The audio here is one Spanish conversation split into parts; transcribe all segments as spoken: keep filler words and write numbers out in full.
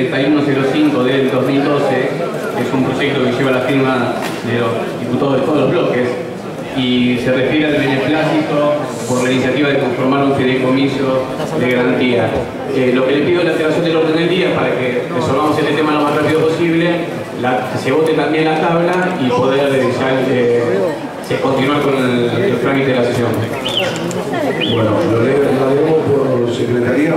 setenta y uno cero cinco del dos mil doce, que es un proyecto que lleva la firma de los diputados de todos los bloques, y se refiere al beneplácito por la iniciativa de conformar un fideicomiso de garantía. Eh, lo que le pido es la alteración del orden del día para que resolvamos este tema lo más rápido posible, la, que se vote también la tabla y poder eh, ya eh, se continuar con el, el trámite de la sesión. Bueno, lo leemos por secretaría.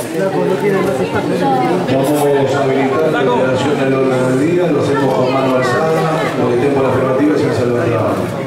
Vamos a habilitar la alteración del orden del día, lo hacemos con mano alzada, lo que tengo la afirmativa se hace la mano.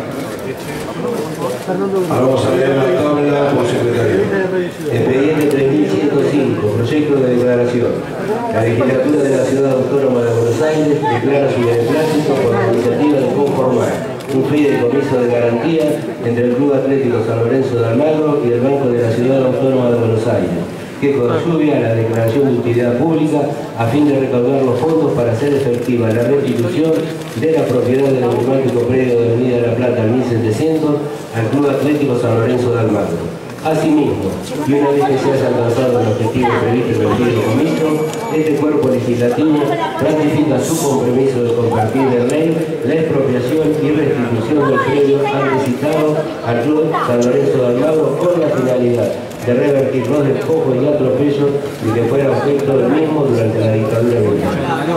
Ahora vamos a leer la tabla por secretaría. Expediente tres mil ciento cinco, proyecto de declaración. La legislatura de la Ciudad Autónoma de Buenos Aires declara su beneplácito por la iniciativa de conformar un fideicomiso de garantía entre el Club Atlético San Lorenzo de Almagro y el Banco de la Ciudad Autónoma de Buenos Aires, que consume a la declaración de utilidad pública a fin de recaudar los fondos para hacer efectiva la restitución de la propiedad del emblemático predio de Avenida de la Plata mil setecientos al Club Atlético San Lorenzo de Almagro. Asimismo, y una vez que se haya alcanzado el objetivo previsto en el fideicomiso, este cuerpo legislativo ratifica su compromiso de convertir en ley la expropiación y restitución del predio antes citado al Club San Lorenzo de Almagro con la finalidad de revertir los despojos y atropellos de que fuera objeto del mismo durante la dictadura militar.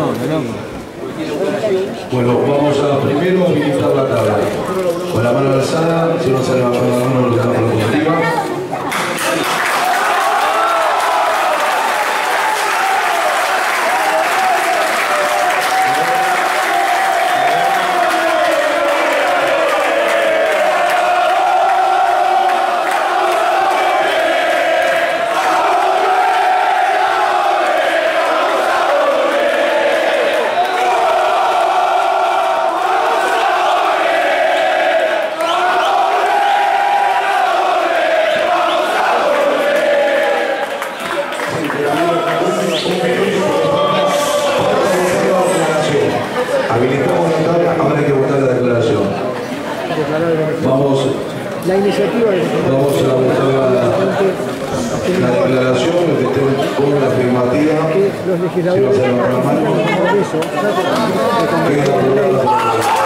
Bueno, vamos a primero habilitar la tabla. Con la mano alzada, si no se levanta la mano, lo dejamos la positiva. Habilitamos la tabla, ahora hay que votar la declaración. Vamos, la iniciativa de... vamos a votar la, la declaración, lo que esté con la afirmativa. Que los legisladores si no se levanta la mano, queda aprobada la declaración.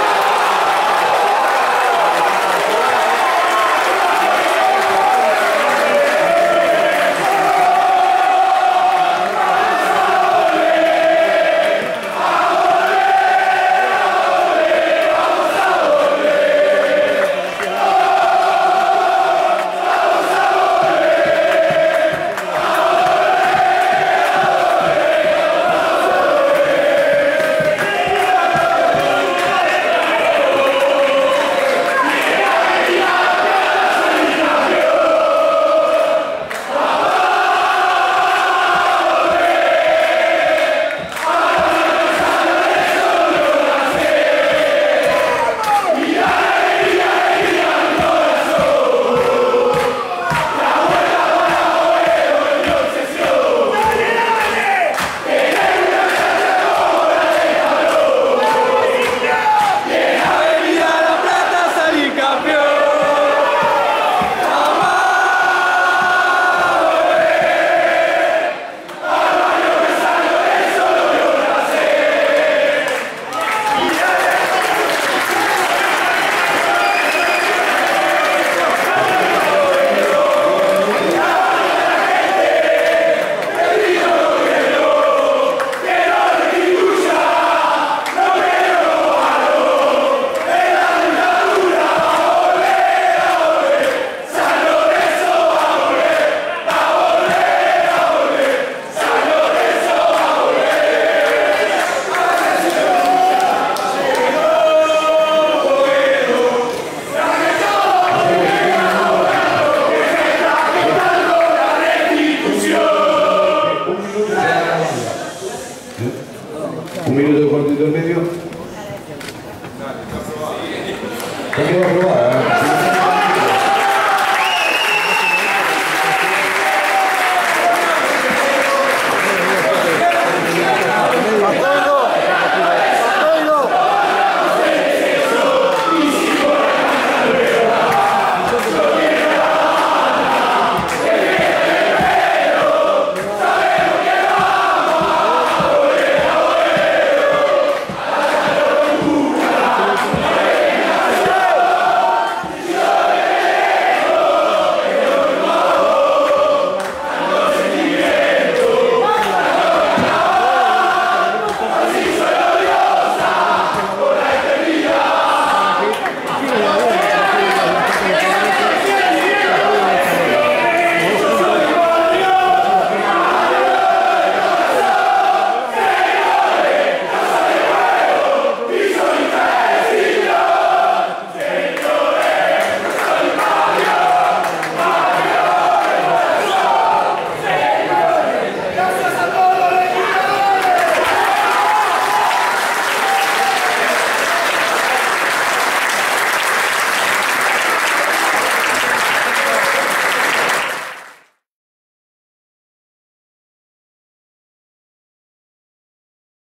Un minuto de corte intermedio. Ya quedó aprobada.